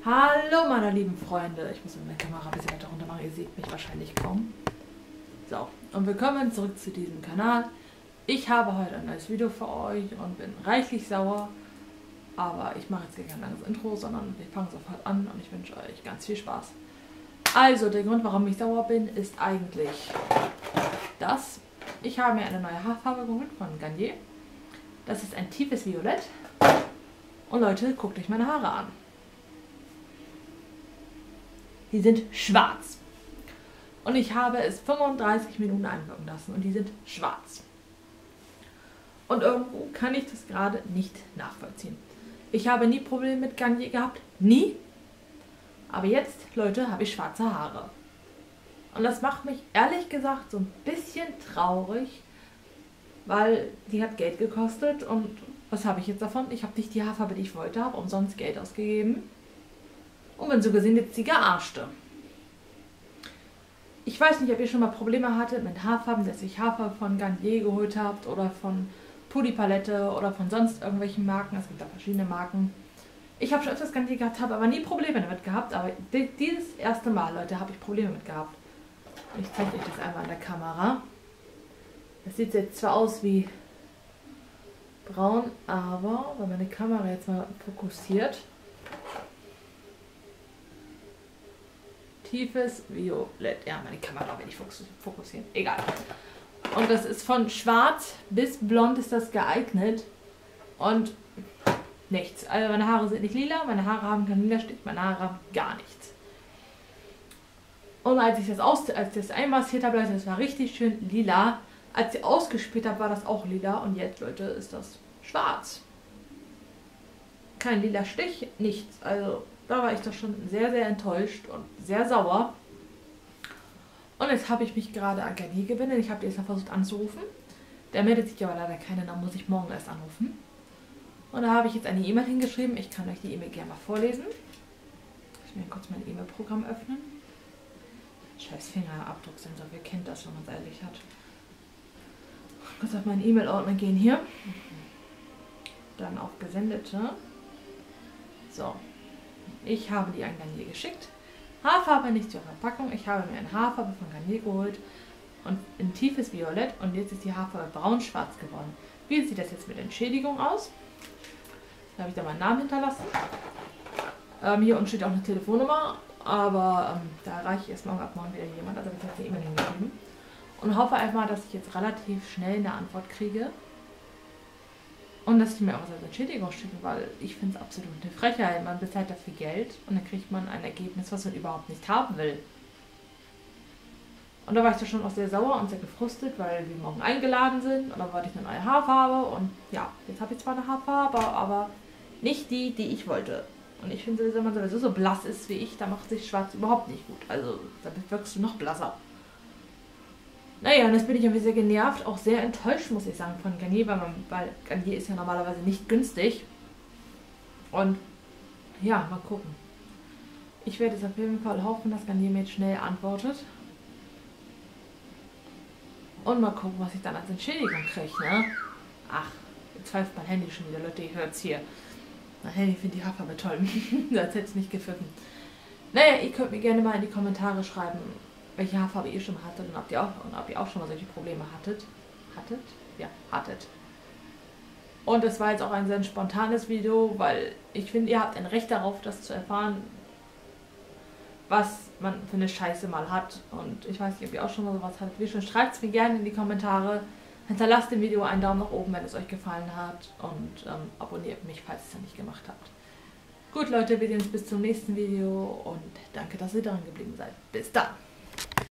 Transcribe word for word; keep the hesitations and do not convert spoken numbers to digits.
Hallo meine lieben Freunde, ich muss meine Kamera ein bisschen weiter runter machen, ihr seht mich wahrscheinlich kaum. So, und willkommen zurück zu diesem Kanal. Ich habe heute ein neues Video für euch und bin reichlich sauer, aber ich mache jetzt kein langes Intro, sondern wir fangen sofort an und ich wünsche euch ganz viel Spaß. Also, der Grund, warum ich sauer bin, ist eigentlich das. Ich habe mir eine neue Haarfarbe geholt von Garnier. Das ist ein tiefes Violett. Und Leute, guckt euch meine Haare an. Die sind schwarz. Und ich habe es fünfunddreißig Minuten einwirken lassen und die sind schwarz. Und irgendwo kann ich das gerade nicht nachvollziehen. Ich habe nie Probleme mit Garnier gehabt. Nie. Aber jetzt, Leute, habe ich schwarze Haare. Und das macht mich ehrlich gesagt so ein bisschen traurig, weil die hat Geld gekostet und was habe ich jetzt davon? Ich habe nicht die Haarfarbe, die ich wollte, habe umsonst Geld ausgegeben und bin so gesehen jetzt die Gearschte. Ich weiß nicht, ob ihr schon mal Probleme hattet mit Haarfarben, dass ihr Haarfarbe von Garnier geholt habt oder von Puddy Palette oder von sonst irgendwelchen Marken. Es gibt da verschiedene Marken. Ich habe schon öfters Garnier gehabt, habe aber nie Probleme damit gehabt. Aber dieses erste Mal, Leute, habe ich Probleme mit gehabt. Ich zeige euch das einmal an der Kamera. Das sieht jetzt zwar aus wie braun, aber wenn meine Kamera jetzt mal fokussiert, tiefes Violett. Ja, meine Kamera will ich fokussieren. Egal. Und das ist von schwarz bis blond ist das geeignet. Und nichts. Also meine Haare sind nicht lila, meine Haare haben keinen lila Stich, meine Haare haben gar nichts. Und als ich das, aus, als ich das einmassiert habe, Leute, das war richtig schön lila. Als ich ausgespielt habe, war das auch lila. Und jetzt, Leute, ist das schwarz. Kein lila Stich, nichts. Also da war ich doch schon sehr, sehr enttäuscht und sehr sauer. Und jetzt habe ich mich gerade an Garnier gewendet. Ich habe die jetzt mal versucht anzurufen. Der meldet sich aber leider keiner, dann muss ich morgen erst anrufen. Und da habe ich jetzt eine E-Mail hingeschrieben. Ich kann euch die E-Mail gerne mal vorlesen. Ich will kurz mein E-Mail-Programm öffnen. Scheiß Fingerabdrucksensor, wer kennt das, wenn man es ehrlich hat. Kurz auf meinen E-Mail-Ordner gehen hier. Dann auf Gesendete. So. Ich habe die an Garnier geschickt. Haarfarbe nicht zur Verpackung. Ich habe mir eine Haarfarbe von Garnier geholt. Und ein tiefes Violett. Und jetzt ist die Haarfarbe braun-schwarz geworden. Wie sieht das jetzt mit Entschädigung aus? Da habe ich da meinen Namen hinterlassen. Ähm, hier unten steht auch eine Telefonnummer. Aber ähm, da erreiche ich erst morgen ab morgen wieder jemand. Also habe ich jetzt eine E-Mail hingeschrieben. Und hoffe einfach, dass ich jetzt relativ schnell eine Antwort kriege. Und dass sie mir auch was als Entschädigung schicken, weil ich finde es absolut eine Frechheit. Man bezahlt dafür Geld und dann kriegt man ein Ergebnis, was man überhaupt nicht haben will. Und da war ich da schon auch sehr sauer und sehr gefrustet, weil wir morgen eingeladen sind. Und dann wollte ich eine neue Haarfarbe. Und ja, jetzt habe ich zwar eine Haarfarbe, aber nicht die, die ich wollte. Und ich finde, wenn man sowieso so blass ist wie ich, da macht sich schwarz überhaupt nicht gut. Also, damit wirkst du noch blasser. Naja, und jetzt bin ich irgendwie sehr genervt, auch sehr enttäuscht, muss ich sagen, von Garnier, weil, man, weil Garnier ist ja normalerweise nicht günstig. Und ja, mal gucken. Ich werde jetzt auf jeden Fall hoffen, dass Garnier mir jetzt schnell antwortet. Und mal gucken, was ich dann als Entschädigung kriege, ne? Ach, jetzt pfeift mein Handy schon wieder, Leute, ihr hört es hier. Mein Handy findet die Haarfarbe toll. Als hätte es nicht gepfiffen. Naja, ihr könnt mir gerne mal in die Kommentare schreiben, welche Haarfarbe ihr schon mal hattet und ob ihr auch, und ob ihr auch schon mal solche Probleme hattet. Hattet? Ja, hattet. Und das war jetzt auch ein sehr spontanes Video, weil ich finde, ihr habt ein Recht darauf, das zu erfahren, was man für eine Scheiße mal hat. Und ich weiß nicht, ob ihr auch schon mal sowas hattet. Wie schon, schreibt es mir gerne in die Kommentare. Hinterlasst dem Video einen Daumen nach oben, wenn es euch gefallen hat. Und ähm, abonniert mich, falls ihr es noch nicht gemacht habt. Gut, Leute, wir sehen uns bis zum nächsten Video. Und danke, dass ihr dran geblieben seid. Bis dann.